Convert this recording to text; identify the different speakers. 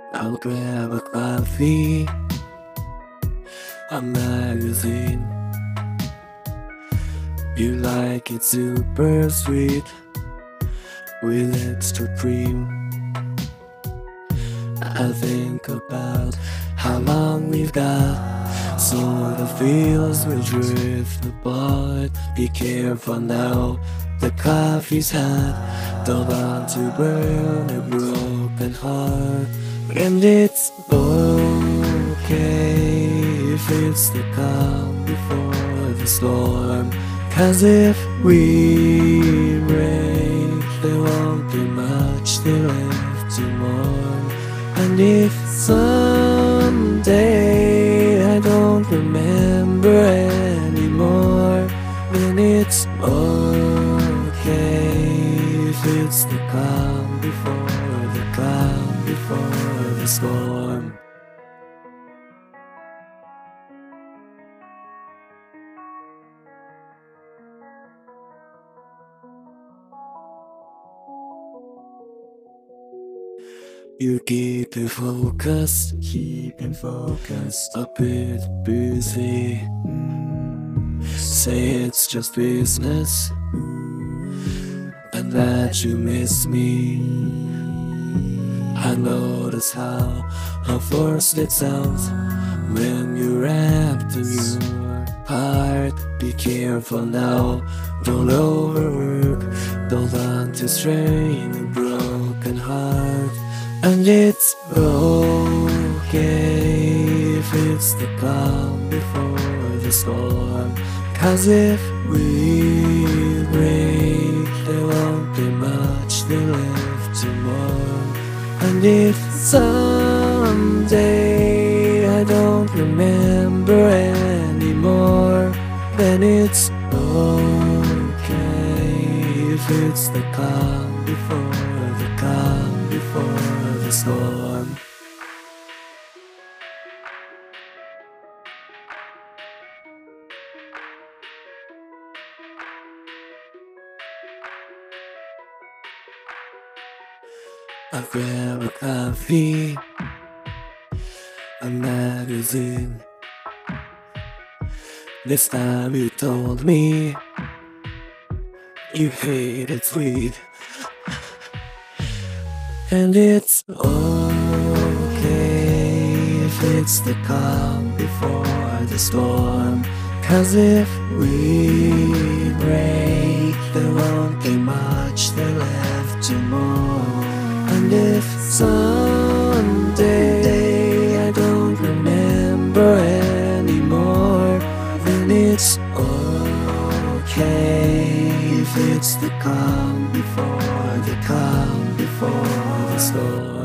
Speaker 1: I'll grab a coffee, a magazine. You like it super sweet, with extra cream. I think about how long we've got, so the feels will drift apart. Be careful now, the coffee's hot. Don't want to burn a broken heart. And it's okay if it's the calm before the storm, 'cause if we break, there won't be much left to mourn. And if someday I don't remember anymore, then it's okay if it's the calm before the storm. You keep it focused, a bit busy. Say it's just business, and that you miss me. I notice how forced it sounds when you're wrapped in your heart. Be careful now, don't overwork, don't want to strain a broken heart. And it's okay if it's the calm before the storm, 'cause if we break, there won't be much left to mourn. And if someday I don't remember anymore, then it's okay if it's the calm before the storm. I grab a coffee, a magazine. This time you told me you hate it sweet. And it's okay if it's the calm before the storm, 'cause if we break, there won't be much left to mourn. And if someday I don't remember anymore, then it's okay if it's the calm before the storm.